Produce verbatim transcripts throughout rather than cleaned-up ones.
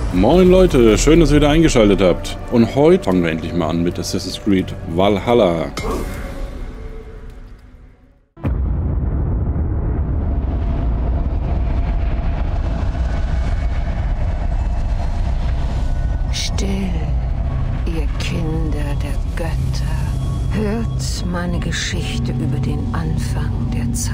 Moin Leute, schön, dass ihr wieder eingeschaltet habt. Und heute fangen wir endlich mal an mit Assassin's Creed Valhalla. Still, ihr Kinder der Götter, hört meine Geschichte über den Anfang der Zeit.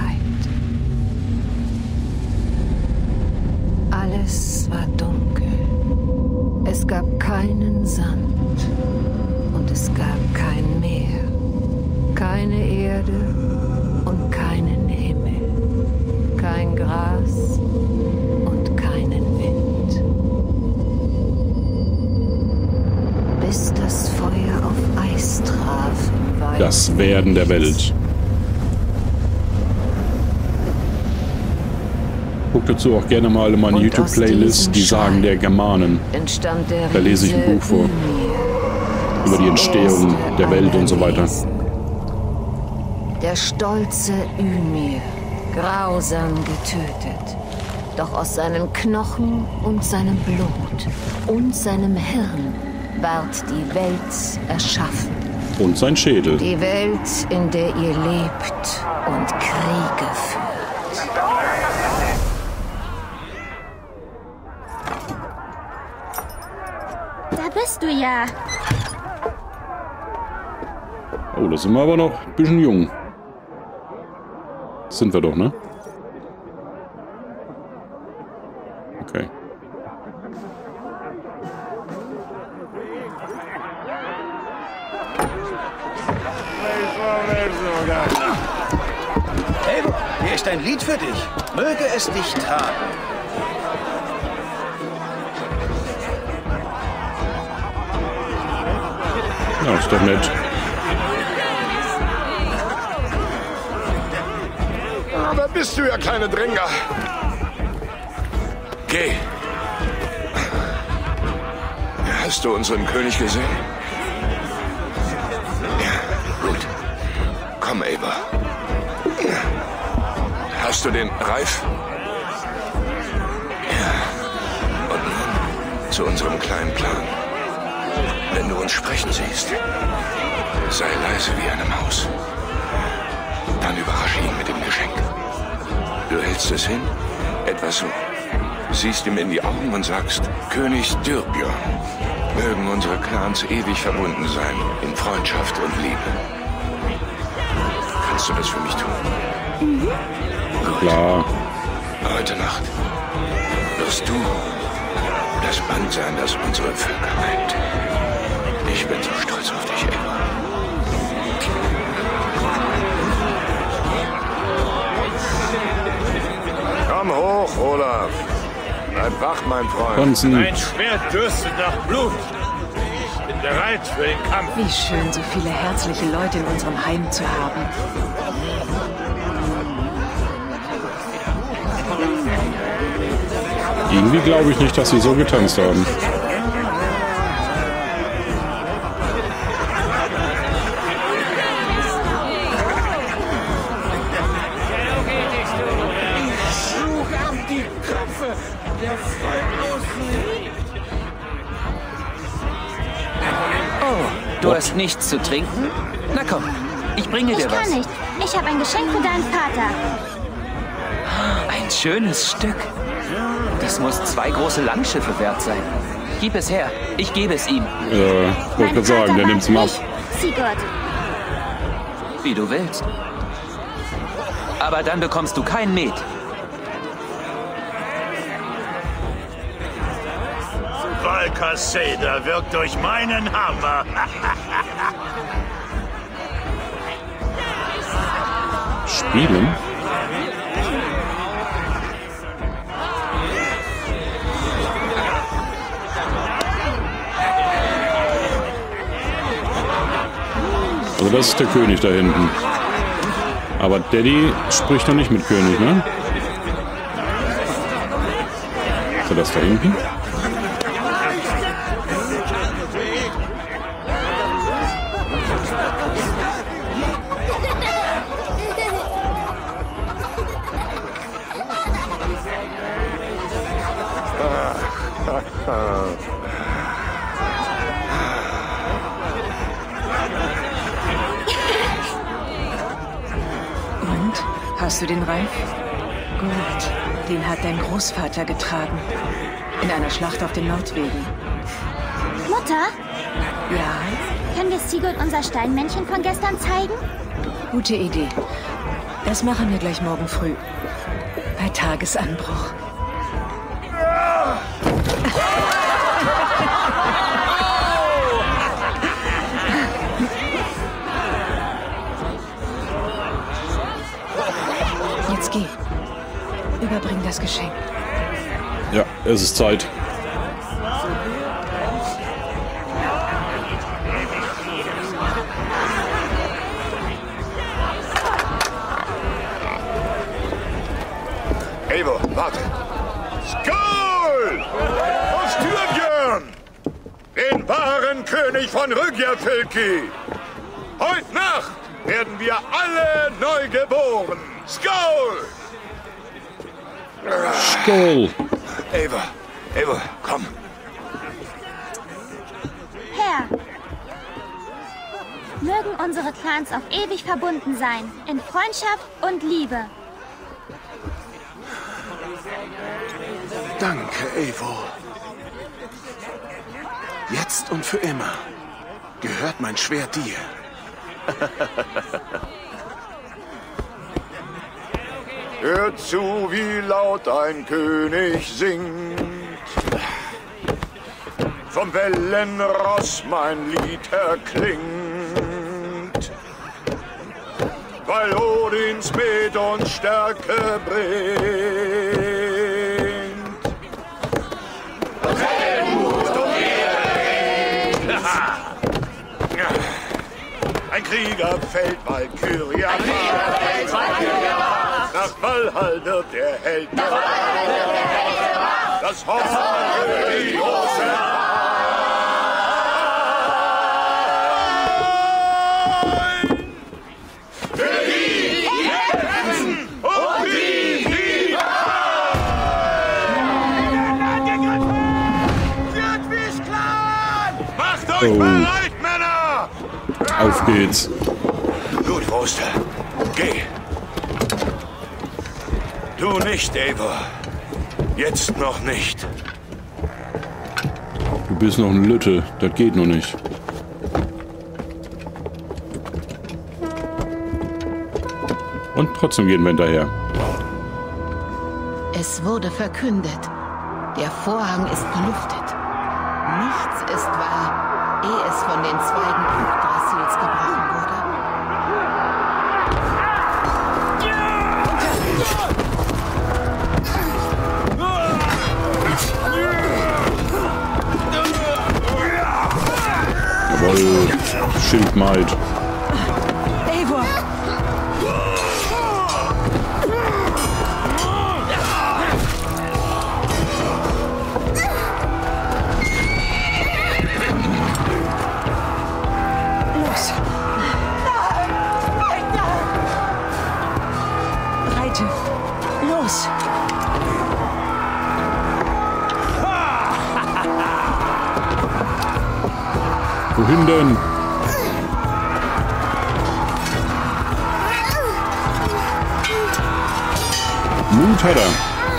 Alles war dunkel. Es gab keinen Sand und es gab kein Meer, keine Erde und keinen Himmel, kein Gras und keinen Wind. Bis das Feuer auf Eis traf im weiten Das Werden der Welt. Guckt dazu auch gerne mal in meine YouTube-Playlist, die Sagen der Germanen. Da lese ich ein Buch vor. Über die Entstehung der Welt und so weiter. Der stolze Ymir, grausam getötet. Doch aus seinen Knochen und seinem Blut und seinem Hirn ward die Welt erschaffen. Und sein Schädel. Die Welt, in der ihr lebt und Kriege führt. Da bist du ja. Oh, da sind wir aber noch ein bisschen jung. Das sind wir doch, ne? Okay. Hey, hier ist ein Lied für dich. Möge es dich tragen. Ja, ist doch nett. Ah, da bist du ja, kleine Dränger. Geh. Hast du unseren König gesehen? Ja, gut. Komm, Eivor. Hast du den Reif? Ja. Und nun zu unserem kleinen Plan. Wenn du uns sprechen siehst, sei leise wie eine Maus. Dann überrasche ihn mit dem Geschenk. Du hältst es hin, etwas so, siehst ihm in die Augen und sagst, König Styrbjörn, mögen unsere Clans ewig verbunden sein, in Freundschaft und Liebe. Kannst du das für mich tun? Mhm. Gut. Klar. Heute Nacht wirst du das Band sein, das unsere Völker eint. Ich bin so stolz auf dich, Eivor. Komm hoch, Olaf. Bleib wach, mein Freund. Konzen. Mein Schwert dürstet nach Blut. Ich bin bereit für den Kampf. Wie schön, so viele herzliche Leute in unserem Heim zu haben. Irgendwie glaube ich nicht, dass sie so getanzt haben. Oh, du hast nichts zu trinken? Na komm, ich bringe dir Ich was. kann nicht. Ich habe ein Geschenk für deinen Vater. Ein schönes Stück. Das muss zwei große Langschiffe wert sein. Gib es her, ich gebe es ihm. Ja, ich wollte gerade sagen, der nimmt's mal ab. Sigurd. Wie du willst. Aber dann bekommst du kein Met. Valkaseda wirkt durch meinen Hammer. Spielen? Also das ist der König da hinten. Aber Daddy spricht noch nicht mit König, ne? Ist er das da hinten? Und? Hast du den Reif? Gut. Den hat dein Großvater getragen. In einer Schlacht auf den Nordwegen. Mutter? Ja? Können wir Sigurd unser Steinmännchen von gestern zeigen? Gute Idee. Das machen wir gleich morgen früh. Bei Tagesanbruch. Jetzt geh. Überbring das Geschenk. Ja, es ist Zeit. Eivor, warte. Skål! Auf Styrbjörn! Den wahren König von Rügjafylki! Heute Nacht werden wir alle neu geboren! Skål! Skål! Eivor, Eivor, komm. Herr, mögen unsere Clans auf ewig verbunden sein, in Freundschaft und Liebe. Danke, Eivor. Jetzt und für immer gehört mein Schwert dir. Hört zu, wie laut ein König singt. Vom Wellenross mein Lied erklingt. Weil Odins Met uns Stärke bringt. Ein Krieger fällt Valkyria. Ein Krieger fällt Valkyria. Nach Valhall wird der Held. Nach Valhall wird der Held. Das Horn für die große Wein. Für die, die kämpfen und die, die Führt wie's Clan! Macht euch Oh. bereit, Männer! Auf geht's. Gut, Roster. Geh. Du nicht, Eivor. Jetzt noch nicht. Du bist noch eine Lütte. Das geht noch nicht. Und trotzdem gehen wir hinterher. Es wurde verkündet. Der Vorhang ist gelüftet. Nichts ist wahr, ehe es von den Zweigen Yggdrasils gebrochen wurde. Jawohl. Schildmaid. Eivor! Los! Reite! Los! Wohin denn? Mut hat er.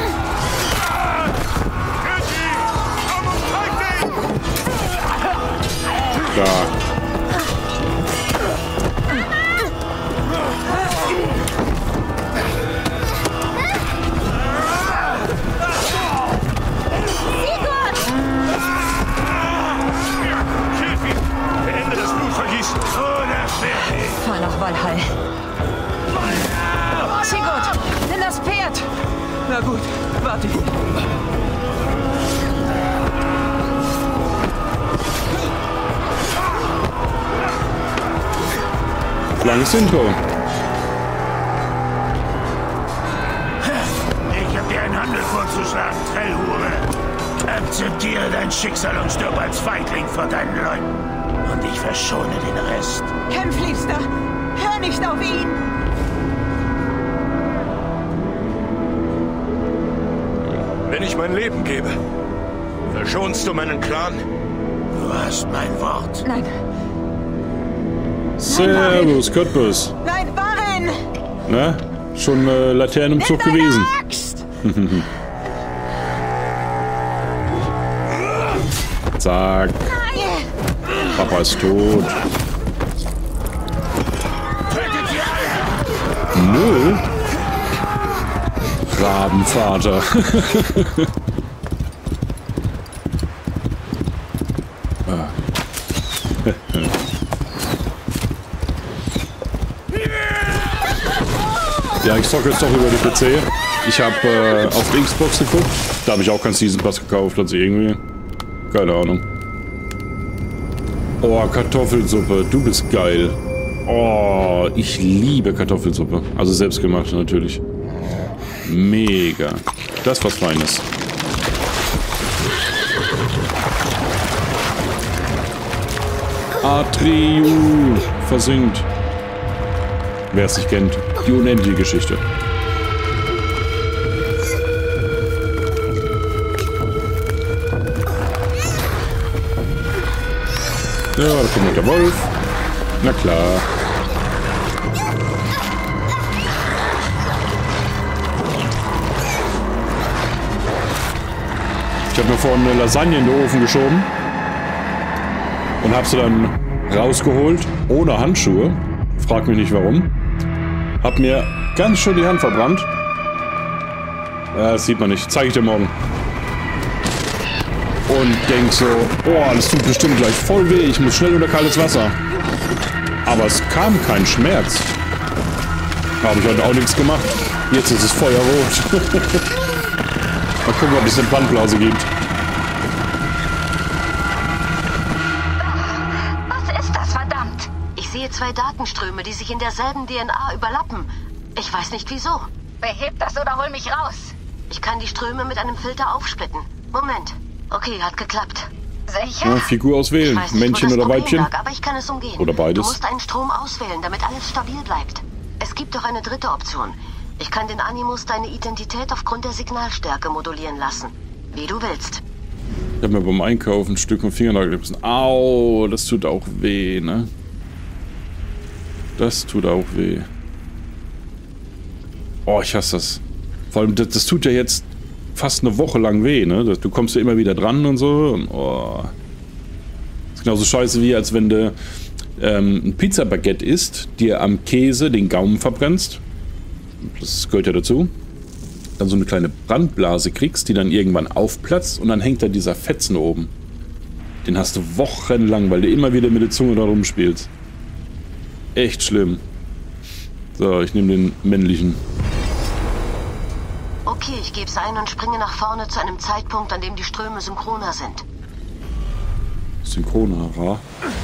Da. Beende das Blutvergießen. Fahr nach Valhall. Sigurd, nimm das Pferd! Na gut, warte hier. Langes Intro. Ich hab dir einen Handel vorzuschlagen, Trellhure. Akzeptiere dein Schicksal und stirb als Feigling vor deinen Leuten. Und ich verschone den Rest. Kämpf, Liebster! Hör nicht auf ihn! Wenn ich mein Leben gebe, Verschonst du meinen Clan? Du hast mein Wort. Nein. Servus, Cottbus. Nein, Warren! Na, schon äh, Laterne im Zug gewesen. Zack. Papa ist tot. Nö. Rabenvater. ah. Ja, ich zocke jetzt doch über die P C. Ich habe äh, auf der Xbox geguckt. Da habe ich auch keinen Season Pass gekauft, also irgendwie. Keine Ahnung. Oh, Kartoffelsuppe. Du bist geil. Oh, ich liebe Kartoffelsuppe. Also selbstgemacht natürlich. Mega. Das ist was Feines. Atreyu versinkt. Wer es nicht kennt. Die unendliche Geschichte. Ja, da kommt der Wolf. Na klar. Ich habe mir vorhin eine Lasagne in den Ofen geschoben und habe sie dann rausgeholt, ohne Handschuhe. Frag mich nicht warum. Hab mir ganz schön die Hand verbrannt. Ja, das sieht man nicht. Zeige ich dir morgen. Und denk so, oh, das tut bestimmt gleich voll weh. Ich muss schnell unter kaltes Wasser. Aber es kam kein Schmerz. Habe ich heute auch nichts gemacht. Jetzt ist es feuerrot. Mal gucken, ob es eine Brandblase gibt. Was ist das, verdammt? Ich sehe zwei Datenströme, die sich in derselben D N A überlappen. Ich weiß nicht wieso. Beheb das oder hol mich raus. Ich kann die Ströme mit einem Filter aufsplitten. Moment. Okay, hat geklappt. Sicher? Ja, Figur auswählen. Ich weiß nicht, Männchen wo das oder Weibchen? Lag, aber ich kann es umgehen. Oder beides. Du musst einen Strom auswählen, damit alles stabil bleibt. Es gibt doch eine dritte Option. Ich kann den Animus deine Identität aufgrund der Signalstärke modulieren lassen. Wie du willst. Ich habe mir beim Einkaufen ein Stück vom Fingernagel gebissen. Au, das tut auch weh, ne? Das tut auch weh. Oh, ich hasse das. Vor allem, das, das tut ja jetzt fast eine Woche lang weh, ne? Du kommst ja immer wieder dran und so. Und, oh. Das ist genauso scheiße wie, als wenn du ähm, ein Pizzabaguette isst, dir am Käse den Gaumen verbrennst. Das gehört ja dazu. Dann so eine kleine Brandblase kriegst, die dann irgendwann aufplatzt und dann hängt da dieser Fetzen oben. Den hast du wochenlang, weil du immer wieder mit der Zunge da rumspielst. Echt schlimm. So, ich nehme den männlichen. Okay, ich gebe es ein und springe nach vorne zu einem Zeitpunkt, an dem die Ströme synchroner sind. Synchroner, ra?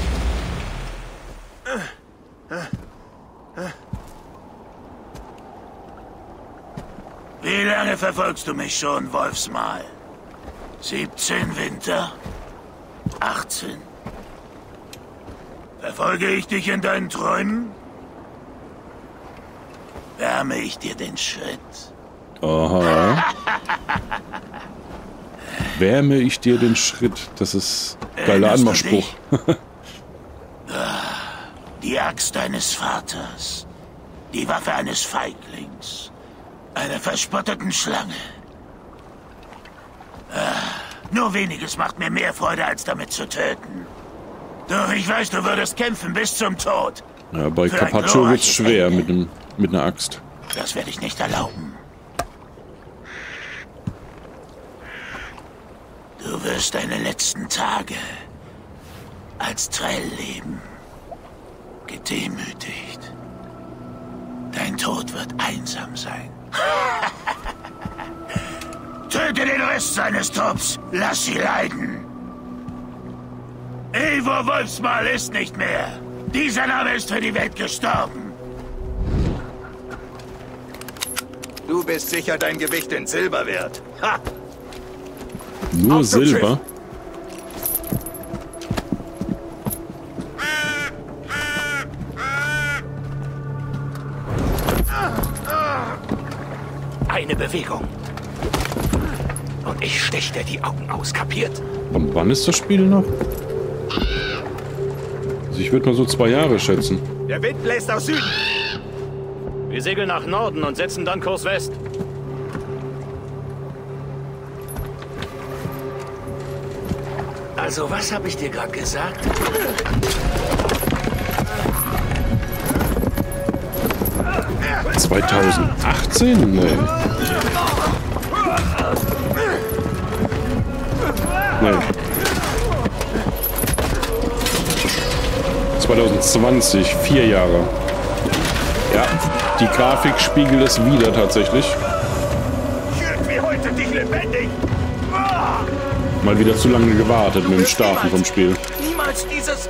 Wie lange verfolgst du mich schon, Wolfsmal? siebzehn Winter? achtzehn? Verfolge ich dich in deinen Träumen? Wärme ich dir den Schritt? Aha. Wärme ich dir den Schritt. Das ist geiler Anmachspruch. Die Axt deines Vaters. Die Waffe eines Feiglings. Einer verspotteten Schlange. Nur weniges macht mir mehr Freude, als damit zu töten. Doch ich weiß, du würdest kämpfen bis zum Tod. Ja, bei Carpaccio wird's schwer mit, einem, mit einer Axt. Das werde ich nicht erlauben. Du wirst deine letzten Tage als Trell leben. Gedemütigt. Dein Tod wird einsam sein. Töte den Rest seines Trupps. Lass sie leiden. Eivor Wolfsmal ist nicht mehr. Dieser Name ist für die Welt gestorben. Du bist sicher dein Gewicht in Silber wert. Ha! Nur Silber? Eine Bewegung. und ich stech dir die Augen aus, kapiert? Und wann ist das Spiel noch? Also ich würde mal so zwei Jahre schätzen. Der Wind bläst aus Süden. Wir segeln nach Norden und setzen dann Kurs West. Also, was habe ich dir gerade gesagt? zweitausendachtzehn? Nee. Nee. zweitausendzwanzig, vier Jahre. Ja, die Grafik spiegelt es wieder tatsächlich. Irgendwie heute dich lebendig. Mal wieder zu lange gewartet mit dem Starten vom Spiel. Niemals dieses...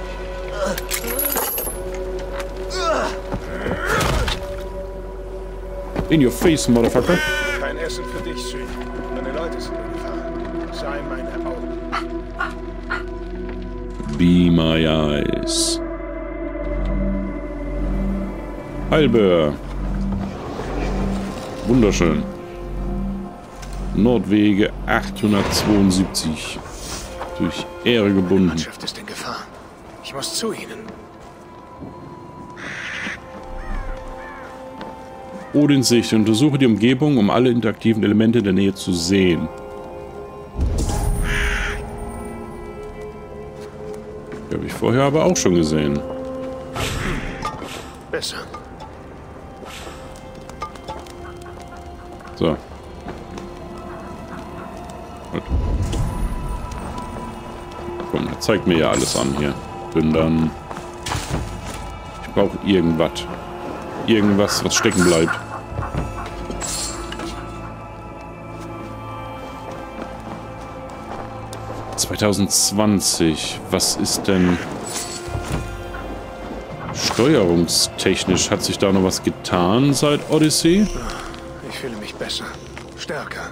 In your face, Motherfucker. Kein Essen für dich, Süd. Meine Leute sind in Gefahr. Sei meine Augen. Be my eyes. Heilböhr. Wunderschön. Nordwege achthundertzweiundsiebzig. Durch Ehre Die gebunden. Mannschaft ist in Gefahr. Ich muss zu ihnen. Odins Sicht. Untersuche die Umgebung, um alle interaktiven Elemente in der Nähe zu sehen. Die habe ich vorher aber auch schon gesehen. Besser. So. Gut. Komm, das zeigt mir ja alles an hier. Bin dann... Ich brauche irgendwas. Irgendwas, was stecken bleibt. zweitausendzwanzig. Was ist denn... Steuerungstechnisch, hat sich da noch was getan seit Odyssey? Ich fühle mich besser. Stärker.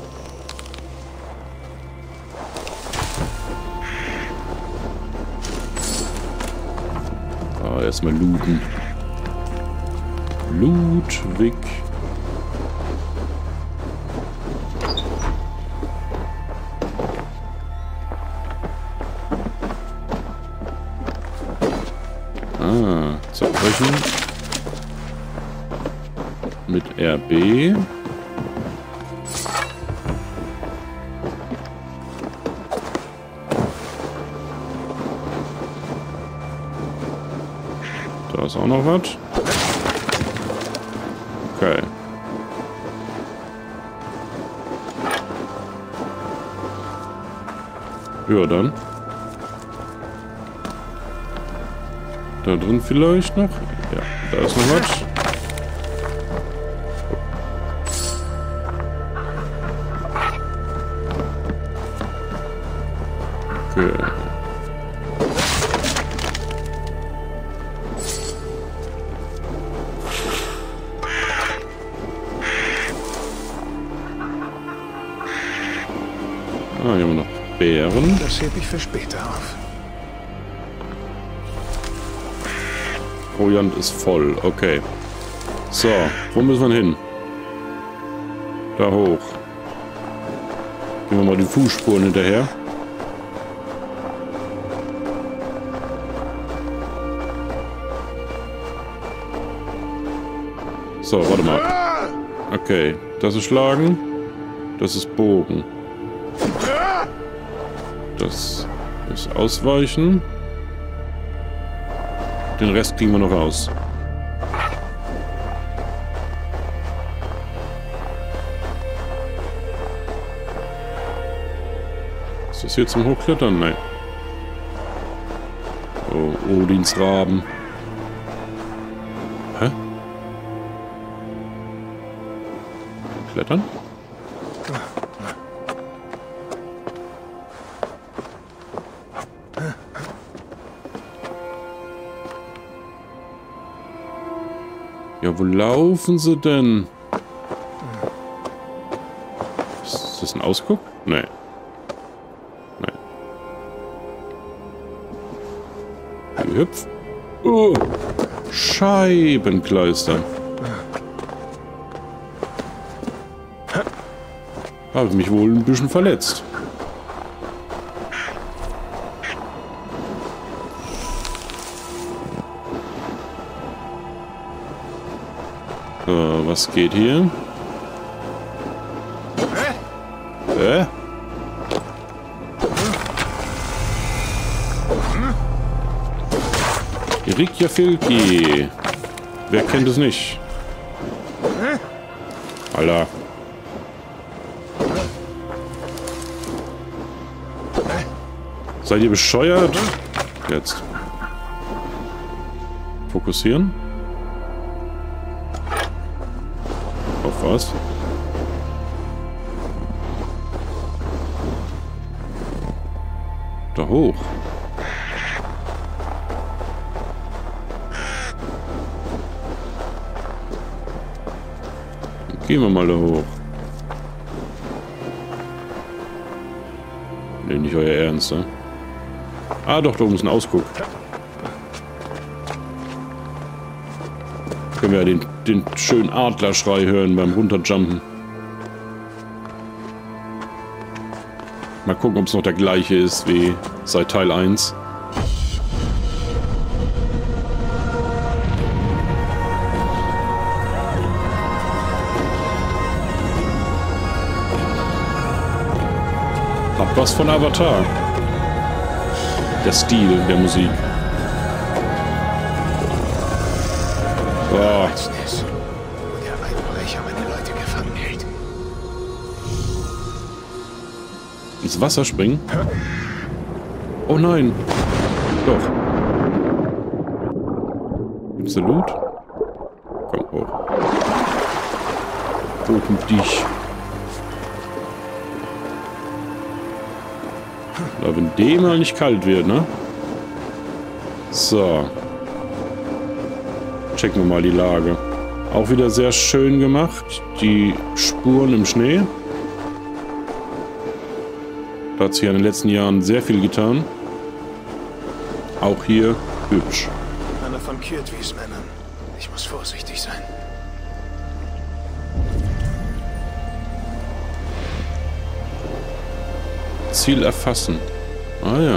Ah, erstmal looten. Ludwig. Ah, zerbrechen. Mit R B. Da ist auch noch was. Okay. Ja, dann. Da drin vielleicht noch? Ja, da ist noch was. Okay. Ah, hier haben wir noch Beeren. Das hebe ich für später auf. Proviant ist voll, okay. So, wo müssen wir hin? Da hoch. Gehen wir mal die Fußspuren hinterher. So, warte mal. Okay, das ist Schlagen. Das ist Bogen. Das ist Ausweichen. Den Rest kriegen wir noch raus. Ist das hier zum Hochklettern? Nein. Oh, Odins Raben. Hä? Klettern? Ja, wo laufen sie denn? Ist das ein Ausguck? Nee. Nein. Hüpf. Oh. Scheibenkleister. Habe ich mich wohl ein bisschen verletzt. So, was geht hier? Äh? Erikja Filki. Wer kennt es nicht? Alter. Seid ihr bescheuert? Jetzt. Fokussieren. Auf was? Da hoch. Gehen wir mal da hoch. Nee, nicht euer Ernst, ne? Ah, doch, da oben ist ein Ausguck. Können wir ja den, den schönen Adlerschrei hören beim Runterjumpen. Mal gucken, ob es noch der gleiche ist wie seit Teil eins. Hat was von Avatar. Der Stil der Musik. Oh. Der Einbrecher meine Leute gefangen hält. Ins Wasser springen? Oh nein. Doch. Gibt's da Loot? Komm hoch. Hoch mit dich. Da, wenn dem mal nicht kalt wird, ne? So. Checken wir mal die Lage. Auch wieder sehr schön gemacht. Die Spuren im Schnee. Da hat sich ja in den letzten Jahren sehr viel getan. Auch hier hübsch. Einer von Kyrtwys Männern. Ich muss vorsichtig sein. Ziel erfassen. Ah ja.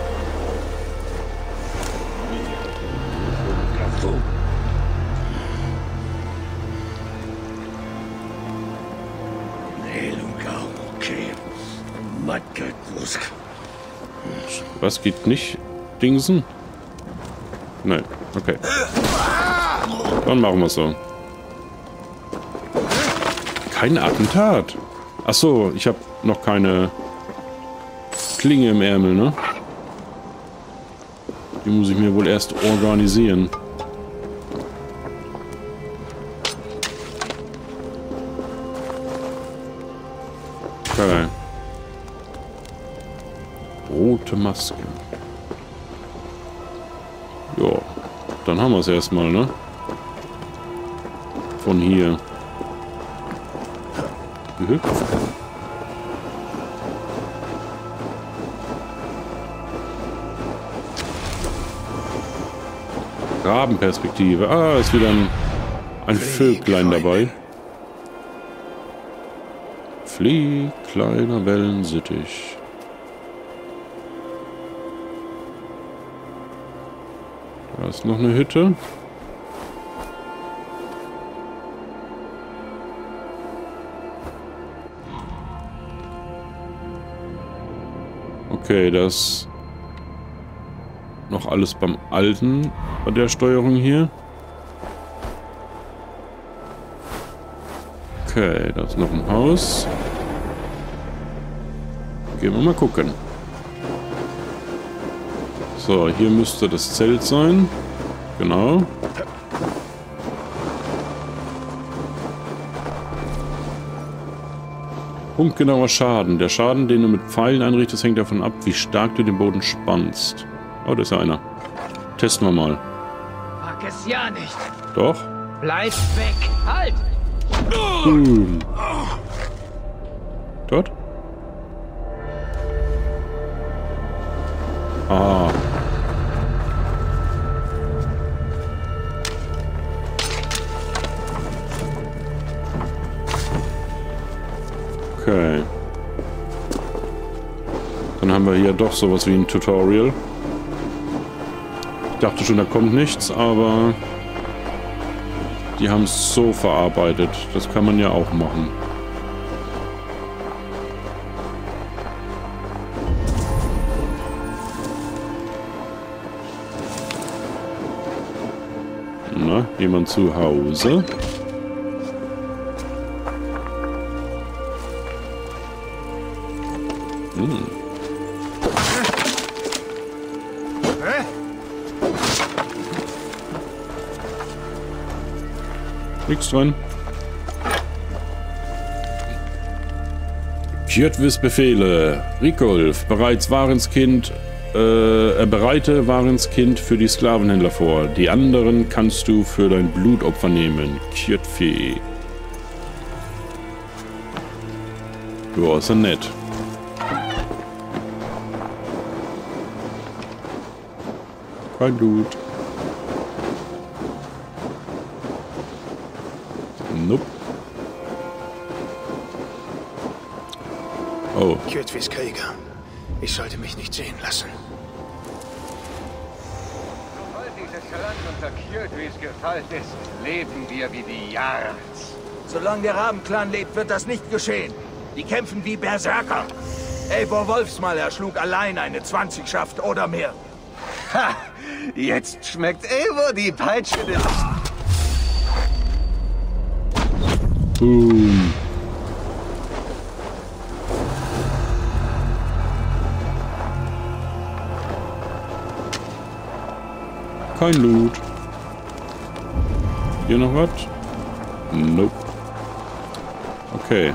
Was geht nicht? Dingsen? Nein. Okay. Dann machen wir es so. Kein Attentat. Ach so, ich habe noch keine Klinge im Ärmel, ne? Die muss ich mir wohl erst organisieren. Okay. Rote Maske. Ja, dann haben wir es erstmal, ne? Von hier. Gehüpft. Rabenperspektive. Ah, ist wieder ein, ein Vöglein dabei. Flieh, kleiner Wellensittich. Da ist noch eine Hütte. Okay, das noch alles beim Alten bei der Steuerung hier. Okay, da ist noch ein Haus. Gehen wir mal gucken. So, hier müsste das Zelt sein. Genau. Punktgenauer Schaden. Der Schaden, den du mit Pfeilen einrichtest, hängt davon ab, wie stark du den Boden spannst. Oh, da ist ja einer. Testen wir mal. Pack es ja nicht. Doch. Bleib weg. Halt! Boom. Dort? Ah. Okay. Dann haben wir hier doch sowas wie ein Tutorial. Ich dachte schon, da kommt nichts, aber die haben es so verarbeitet. Das kann man ja auch machen. Na, jemand zu Hause? Hm. Nichts dran. Kjötvis Befehle. Rikolf, bereits Warenskind, äh, bereite Warenskind für die Sklavenhändler vor. Die anderen kannst du für dein Blutopfer nehmen. Kjötfi. Ja, ist ja nett. Kein Blut. Nope. Oh. Kjötvis Krieger. Ich sollte mich nicht sehen lassen. Sobald dieses Land unter Kjötvis gefallen ist, leben wir wie die Jarls. Solange der Rabenclan lebt, wird das nicht geschehen. Die kämpfen wie Berserker. Eivor Wolfsmal erschlug allein eine Zwanzigschaft oder mehr. Ha! Jetzt schmeckt Eivor die Peitsche des... Boom. Kein Loot. Hier noch was? Nope. Okay.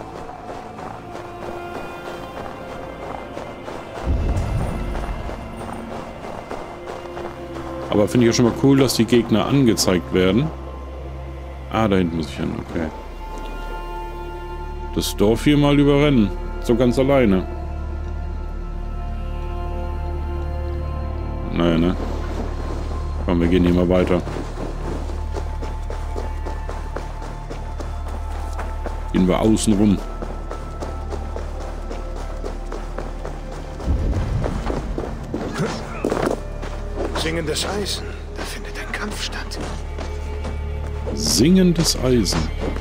Aber finde ich ja schon mal cool, dass die Gegner angezeigt werden. Ah, da hinten muss ich hin, okay. Das Dorf hier mal überrennen. So ganz alleine. Naja, ne? Komm, wir gehen hier mal weiter. Gehen wir außen rum. Singendes Eisen. Da findet ein Kampf statt. Singendes Eisen.